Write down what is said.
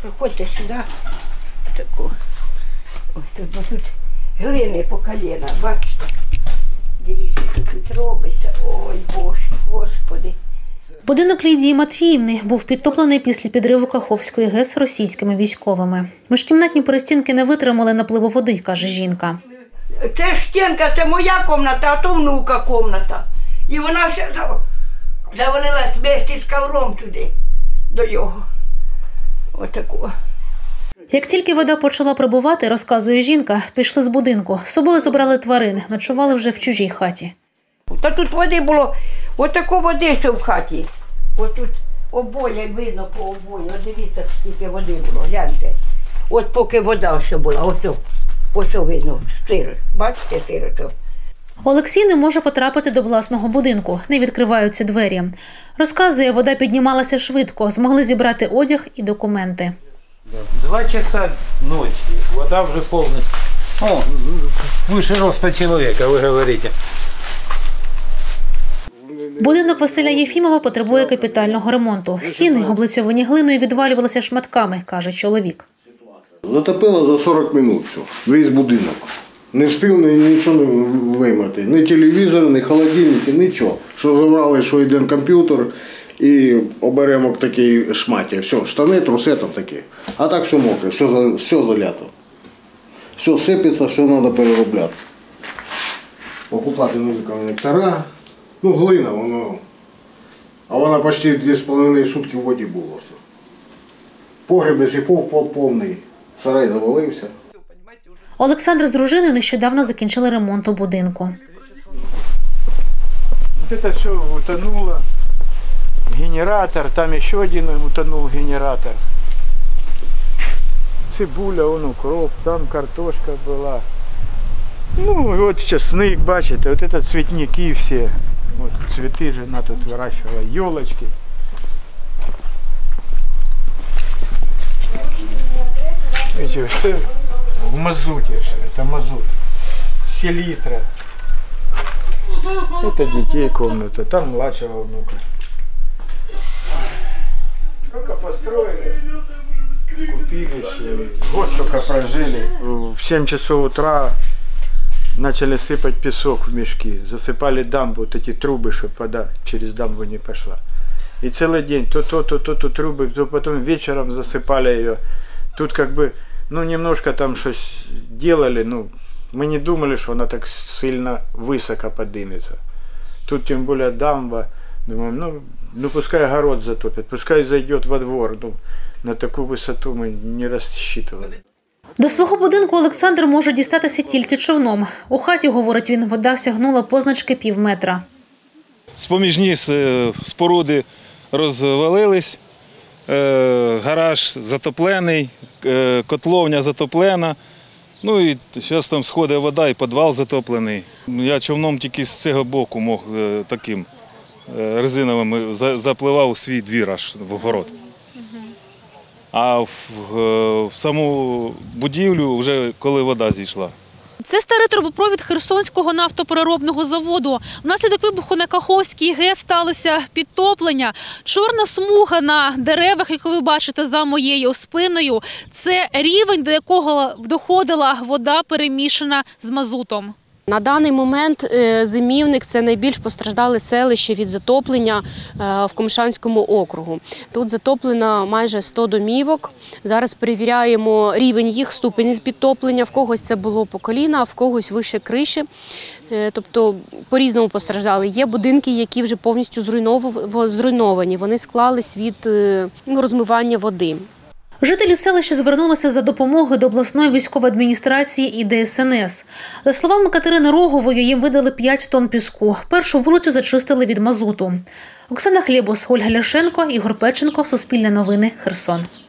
Проходьте сюди. Таку. Ось тут, бо тут глини по коліна, бачите? Дивіться, що тут робиться. Ой, Боже, Господи. Будинок Лідії Матвіївни був підтоплений після підриву Каховської ГЕС російськими військовими. Міжкімнатні перестінки не витримали напливу води, каже жінка. Це стінка, це моя кімната, а то внука кімната. І вона ще завалилась вместе з ковром туди, до його. Отаку. Як тільки вода почала прибувати, розказує жінка, пішли з будинку. З собою забрали тварин, ночували вже в чужій хаті. Та тут води було, отако води ще в хаті. Ось тут обоє, видно по обою. От дивіться, скільки води було, гляньте. От поки вода ще була, ось видно, сиро. Бачите, сиро. Олексій не може потрапити до власного будинку, не відкриваються двері. Розказує, вода піднімалася швидко, змогли зібрати одяг і документи. 2 часа ночи, вода вже повністю, выше роста чоловіка, ви говорите. Будинок Василя Єфімова потребує капітального ремонту. Стіни, облицьовані глиною, відвалювалися шматками, каже чоловік. Затопило за 40 минут все, весь будинок. Не встиг нічого не виймати. Ні телевізор, ні холодильники, нічого. Що забрали, що один комп'ютер і оберемок такий шматі. Все, штани, труси там такі. А так все мокре, все залято. Все сипеться, все треба переробляти. Покупати нові коннектора. Ну, глина, воно. А вона почти 2,5 сутки в воді була. Все. Погріб насипав повний, сарай завалився. Олександр з дружиною нещодавно закінчили ремонт у будинку. Вот это все утонуло. Генератор, там еще один утонул генератор. Цибуля, вон укроп, там картошка была. Ну, вот чесник, бачите, вот это цветники все. Вот цветы жена тут выращивала, елочки. Видите, все в мазуте все, это мазут. Селитра. Это детей комната, там младшего внука. Только построили, купили, год только прожили. В 7 часов утра начали сыпать песок в мешки, засыпали дамбу, вот эти трубы, чтобы вода через дамбу не пошла. И целый день то трубы, то потом вечером засыпали ее. Тут как бы, ну немножко там что-то делали, ну мы не думали, что она так сильно высоко поднимется. Тут тем более дамба, думаем, ну пускай огород затопит, пускай зайдет во двор, ну на такую высоту мы не рассчитывали. До свого будинку Олександр може дістатися тільки човном. У хаті, говорить він, вода сягнула позначки півметра. Споміжні споруди розвалились, гараж затоплений, котловня затоплена. Ну і зараз там сходить вода і підвал затоплений. Я човном тільки з цього боку мог таким резиновим запливав у свій двір аж в огород. А в саму будівлю вже коли вода зійшла. Це старий трубопровід Херсонського нафтопереробного заводу. Внаслідок вибуху на Каховській ГЕС сталося підтоплення. Чорна смуга на деревах, яку ви бачите за моєю спиною, це рівень, до якого доходила вода, перемішана з мазутом. На даний момент Зимівник – це найбільш постраждале селище від затоплення в Комишанському округу. Тут затоплено майже 100 домівок. Зараз перевіряємо рівень їх, ступені підтоплення. В когось це було по коліна, а в когось вище криші. Тобто по-різному постраждали. Є будинки, які вже повністю зруйновані. Вони склались від розмивання води. Жителі селища звернулися за допомогою до обласної військової адміністрації і ДСНС. За словами Катерини Рогової, їм видали 5 тонн піску. Першу вулицю зачистили від мазуту. Оксана Хлєбус, Ольга Ляшенко, Ігор Печенко, Суспільне новини, Херсон.